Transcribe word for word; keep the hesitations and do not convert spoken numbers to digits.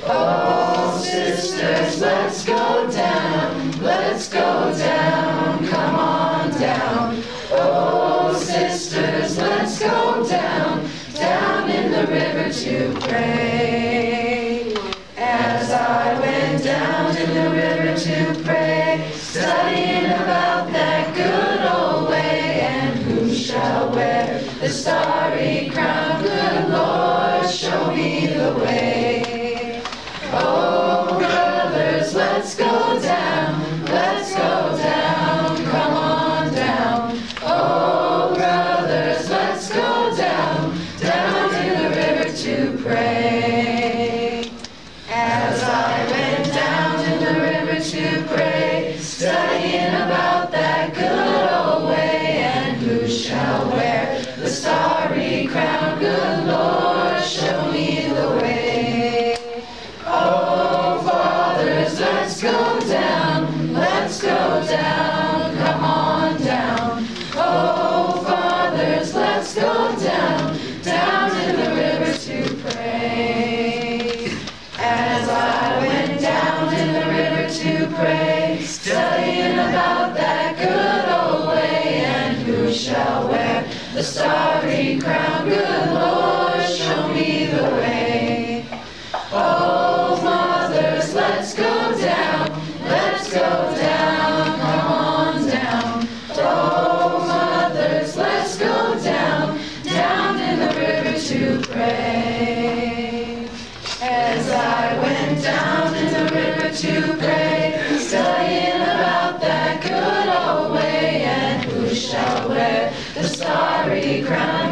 Oh, sisters, let's go down, let's go down, come on down. Oh, sisters, let's go down, down in the river to pray. As I went down in the river to pray, studying about that good old way, and who shall wear the starry crown? Good Lord, show me the way. Oh, brothers, let's go down, let's go down, come on down. Oh, brothers, let's go down, down in the river to pray. As I went down in the river to pray, studying about that good old way, and who shall wear the starry crown? Good Lord, show me the way. Oh, fathers, let's go down, let's go down, come on down. Oh, fathers, let's go down, down in the river to pray. As I went down in the river to pray, studying about that good old way, and who shall wear the starry crown? Good Lord, show me the way. Oh, mothers, let's go down, let's go down, come on down. Oh, mothers, let's go down, down in the river to pray. As I went down in the river to pray, studying about that good old way, and who shall wear the starry crown?